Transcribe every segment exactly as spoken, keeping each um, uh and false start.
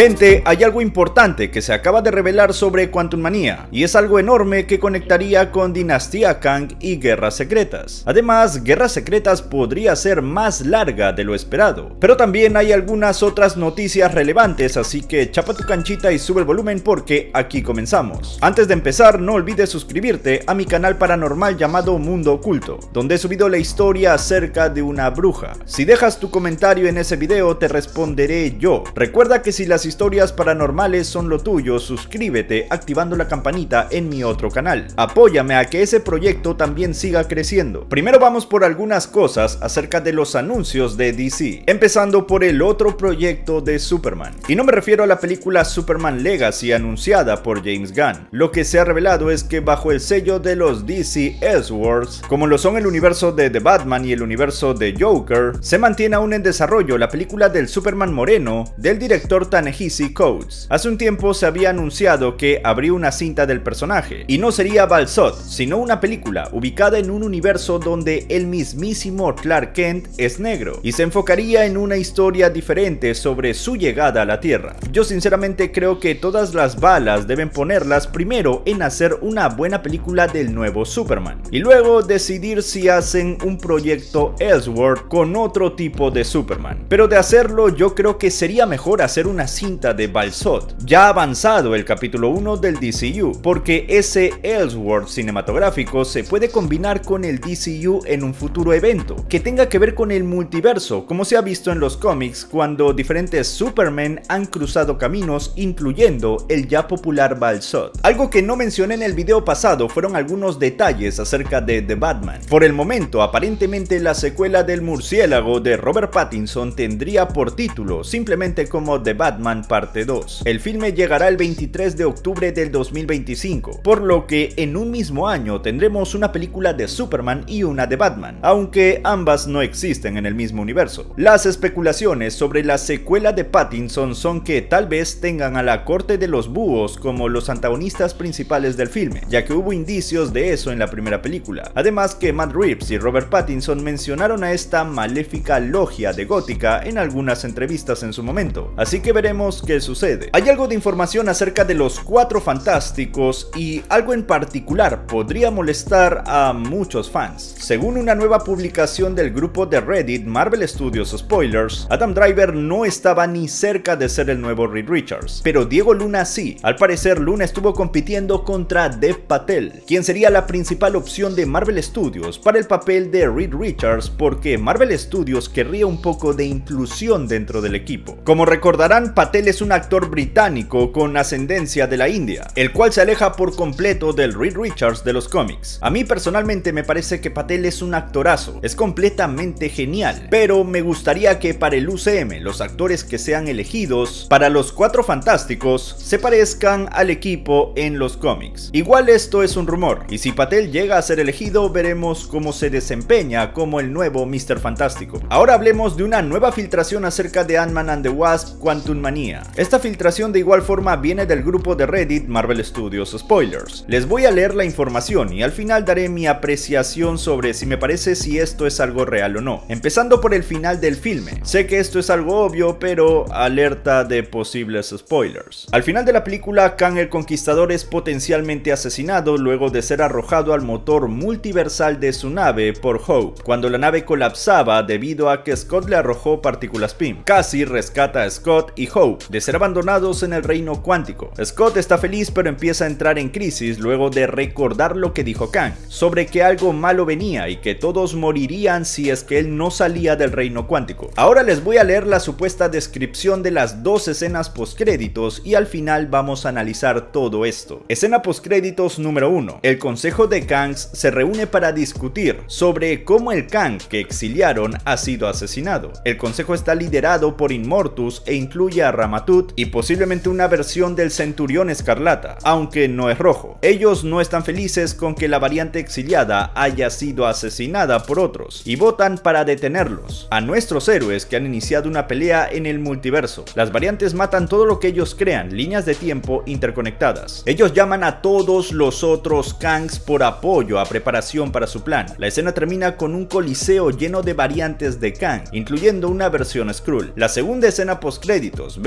Gente, hay algo importante que se acaba de revelar sobre Quantum Mania, y es algo enorme que conectaría con Dinastía Kang y Guerras Secretas. Además, Guerras Secretas podría ser más larga de lo esperado, pero también hay algunas otras noticias relevantes, así que chapa tu canchita y sube el volumen porque aquí comenzamos. Antes de empezar, no olvides suscribirte a mi canal paranormal llamado Mundo Oculto, donde he subido la historia acerca de una bruja. Si dejas tu comentario en ese video, te responderé yo. Recuerda que si las historias paranormales son lo tuyo, suscríbete activando la campanita en mi otro canal. Apóyame a que ese proyecto también siga creciendo. Primero vamos por algunas cosas acerca de los anuncios de D C, empezando por el otro proyecto de Superman. Y no me refiero a la película Superman Legacy anunciada por James Gunn. Lo que se ha revelado es que bajo el sello de los D C Elseworlds, como lo son el universo de The Batman y el universo de Joker, se mantiene aún en desarrollo la película del Superman moreno del director Ta-Nehisi Coates. Hace un tiempo se había anunciado que habría una cinta del personaje, y no sería Val-Zod, sino una película ubicada en un universo donde el mismísimo Clark Kent es negro, y se enfocaría en una historia diferente sobre su llegada a la Tierra. Yo sinceramente creo que todas las balas deben ponerlas primero en hacer una buena película del nuevo Superman, y luego decidir si hacen un proyecto Elseworld con otro tipo de Superman. Pero de hacerlo, yo creo que sería mejor hacer una cinta de Val-Zod, ya avanzado el capítulo uno del D C U, porque ese Elseworld cinematográfico se puede combinar con el D C U en un futuro evento que tenga que ver con el multiverso, como se ha visto en los cómics cuando diferentes Supermen han cruzado caminos, incluyendo el ya popular Val-Zod. Algo que no mencioné en el video pasado fueron algunos detalles acerca de The Batman. Por el momento, aparentemente la secuela del murciélago de Robert Pattinson tendría por título simplemente como The Batman parte dos. El filme llegará el veintitrés de octubre del dos mil veinticinco, por lo que en un mismo año tendremos una película de Superman y una de Batman, aunque ambas no existen en el mismo universo. Las especulaciones sobre la secuela de Pattinson son que tal vez tengan a la corte de los búhos como los antagonistas principales del filme, ya que hubo indicios de eso en la primera película. Además que Matt Reeves y Robert Pattinson mencionaron a esta maléfica logia de Gótica en algunas entrevistas en su momento, así que veremos qué sucede. Hay algo de información acerca de los Cuatro Fantásticos y algo en particular podría molestar a muchos fans. Según una nueva publicación del grupo de Reddit Marvel Studios Spoilers, Adam Driver no estaba ni cerca de ser el nuevo Reed Richards, pero Diego Luna sí. Al parecer Luna estuvo compitiendo contra Dev Patel, quien sería la principal opción de Marvel Studios para el papel de Reed Richards, porque Marvel Studios querría un poco de inclusión dentro del equipo. Como recordarán, Patel es un actor británico con ascendencia de la India, el cual se aleja por completo del Reed Richards de los cómics. A mí personalmente me parece que Patel es un actorazo, es completamente genial, pero me gustaría que para el U C M los actores que sean elegidos para los Cuatro Fantásticos se parezcan al equipo en los cómics. Igual esto es un rumor, y si Patel llega a ser elegido veremos cómo se desempeña como el nuevo míster Fantástico. Ahora hablemos de una nueva filtración acerca de Ant-Man and the Wasp Quantum Mania. Esta filtración de igual forma viene del grupo de Reddit Marvel Studios Spoilers. Les voy a leer la información y al final daré mi apreciación sobre si me parece si esto es algo real o no. Empezando por el final del filme. Sé que esto es algo obvio, pero alerta de posibles spoilers. Al final de la película, Kang el Conquistador es potencialmente asesinado luego de ser arrojado al motor multiversal de su nave por Hope, cuando la nave colapsaba debido a que Scott le arrojó partículas P I M. Cassie rescata a Scott y Hope de ser abandonados en el reino cuántico. Scott está feliz pero empieza a entrar en crisis luego de recordar lo que dijo Kang, sobre que algo malo venía y que todos morirían si es que él no salía del reino cuántico. Ahora les voy a leer la supuesta descripción de las dos escenas postcréditos y al final vamos a analizar todo esto. Escena postcréditos número uno. El consejo de Kangs se reúne para discutir sobre cómo el Kang que exiliaron ha sido asesinado. El consejo está liderado por Immortus e incluye a Ramatut y posiblemente una versión del Centurión Escarlata, aunque no es rojo. Ellos no están felices con que la variante exiliada haya sido asesinada por otros y votan para detenerlos, a nuestros héroes que han iniciado una pelea en el multiverso. Las variantes matan todo lo que ellos crean, líneas de tiempo interconectadas. Ellos llaman a todos los otros Kangs por apoyo a preparación para su plan. La escena termina con un coliseo lleno de variantes de Kang, incluyendo una versión Skrull. La segunda escena postcréditos ve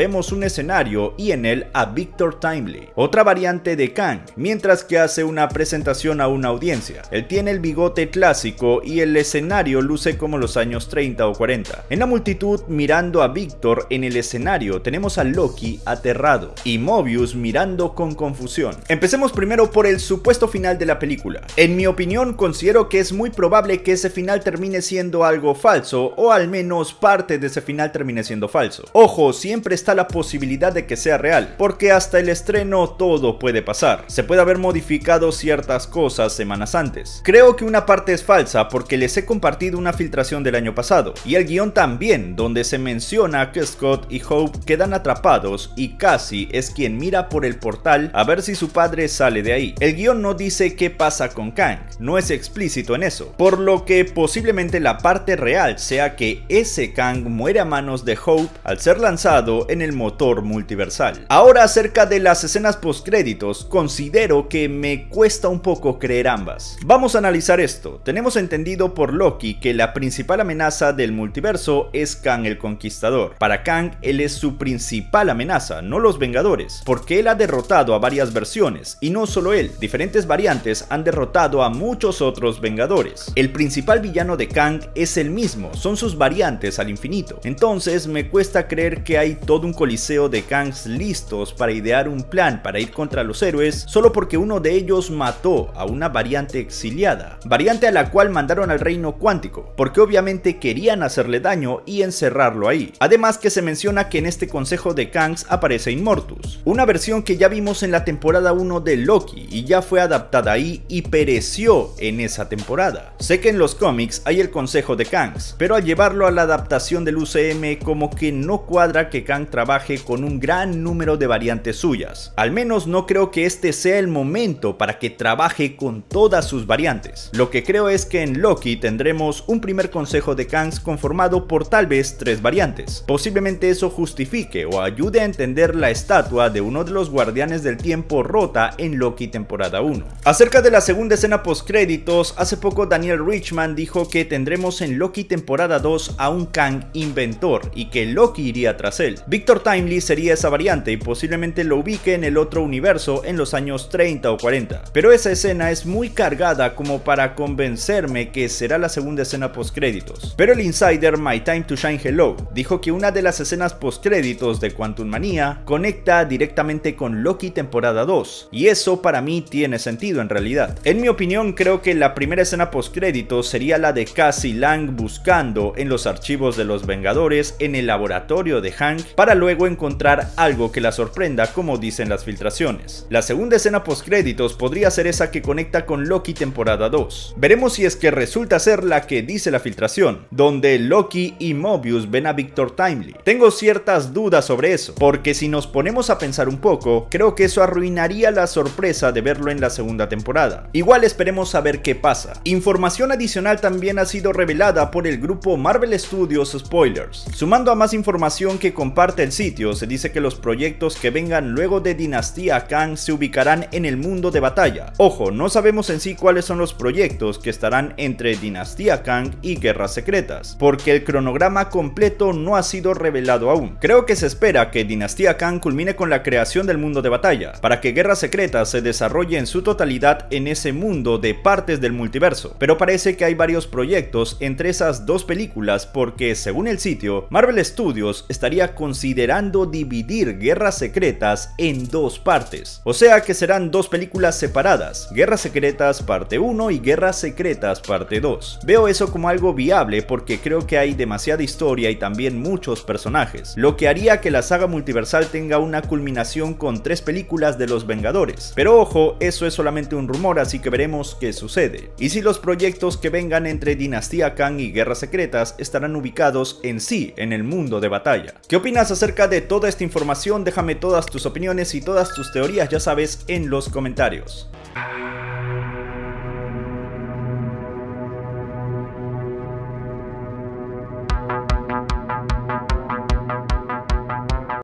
vemos un escenario y en él a Victor Timely, otra variante de Kang, mientras que hace una presentación a una audiencia. Él tiene el bigote clásico y el escenario luce como los años treinta o cuarenta. En la multitud mirando a Victor en el escenario tenemos a Loki aterrado y Mobius mirando con confusión. Empecemos primero por el supuesto final de la película. En mi opinión considero que es muy probable que ese final termine siendo algo falso, o al menos parte de ese final termine siendo falso. Ojo, siempre está la posibilidad de que sea real, porque hasta el estreno todo puede pasar. Se puede haber modificado ciertas cosas semanas antes. Creo que una parte es falsa porque les he compartido una filtración del año pasado, y el guión también, donde se menciona que Scott y Hope quedan atrapados y Cassie es quien mira por el portal a ver si su padre sale de ahí. El guión no dice qué pasa con Kang, no es explícito en eso, por lo que posiblemente la parte real sea que ese Kang muere a manos de Hope al ser lanzado en el motor multiversal. Ahora, acerca de las escenas postcréditos, considero que me cuesta un poco creer ambas. Vamos a analizar esto. Tenemos entendido por Loki que la principal amenaza del multiverso es Kang el Conquistador. Para Kang, él es su principal amenaza, no los Vengadores, porque él ha derrotado a varias versiones, y no solo él, diferentes variantes han derrotado a muchos otros Vengadores. El principal villano de Kang es el mismo, son sus variantes al infinito. Entonces me cuesta creer que hay todo un coliseo de Kangs listos para idear un plan para ir contra los héroes solo porque uno de ellos mató a una variante exiliada, variante a la cual mandaron al reino cuántico, porque obviamente querían hacerle daño y encerrarlo ahí. Además que se menciona que en este consejo de Kangs aparece Immortus, una versión que ya vimos en la temporada uno de Loki y ya fue adaptada ahí y pereció en esa temporada. Sé que en los cómics hay el consejo de Kangs, pero al llevarlo a la adaptación del U C M como que no cuadra que Kang trabaje con un gran número de variantes suyas. Al menos no creo que este sea el momento para que trabaje con todas sus variantes. Lo que creo es que en Loki tendremos un primer consejo de Kangs conformado por tal vez tres variantes. Posiblemente eso justifique o ayude a entender la estatua de uno de los guardianes del tiempo rota en Loki temporada uno. Acerca de la segunda escena postcréditos, hace poco Daniel Richman dijo que tendremos en Loki temporada dos a un Kang inventor y que Loki iría tras él. Victor Timely sería esa variante y posiblemente lo ubique en el otro universo en los años treinta o cuarenta, pero esa escena es muy cargada como para convencerme que será la segunda escena postcréditos. Pero el insider My Time to Shine Hello dijo que una de las escenas postcréditos de Quantum Manía conecta directamente con Loki temporada dos, y eso para mí tiene sentido en realidad. En mi opinión, creo que la primera escena postcréditos sería la de Cassie Lang buscando en los archivos de los Vengadores en el laboratorio de Hank para luego encontrar algo que la sorprenda, como dicen las filtraciones. La segunda escena postcréditos podría ser esa que conecta con Loki temporada dos. Veremos si es que resulta ser la que dice la filtración, donde Loki y Mobius ven a Victor Timely. Tengo ciertas dudas sobre eso, porque si nos ponemos a pensar un poco, creo que eso arruinaría la sorpresa de verlo en la segunda temporada. Igual esperemos a ver qué pasa. Información adicional también ha sido revelada por el grupo Marvel Studios Spoilers. Sumando a más información que comparte el sitio, se dice que los proyectos que vengan luego de Dinastía Kang se ubicarán en el mundo de batalla. Ojo, no sabemos en sí cuáles son los proyectos que estarán entre Dinastía Kang y Guerras Secretas, porque el cronograma completo no ha sido revelado aún. Creo que se espera que Dinastía Kang culmine con la creación del mundo de batalla, para que Guerras Secretas se desarrolle en su totalidad en ese mundo de partes del multiverso, pero parece que hay varios proyectos entre esas dos películas porque, según el sitio, Marvel Studios estaría considerando dividir Guerras Secretas en dos partes, o sea que serán dos películas separadas, Guerras Secretas parte uno y Guerras Secretas parte dos. Veo eso como algo viable porque creo que hay demasiada historia y también muchos personajes, lo que haría que la saga multiversal tenga una culminación con tres películas de los Vengadores. Pero ojo, eso es solamente un rumor, así que veremos qué sucede. Y si los proyectos que vengan entre Dinastía Kang y Guerras Secretas estarán ubicados en sí en el mundo de batalla. ¿Qué opinas acerca de toda esta información? Déjame todas tus opiniones y todas tus teorías, ya sabes, en los comentarios.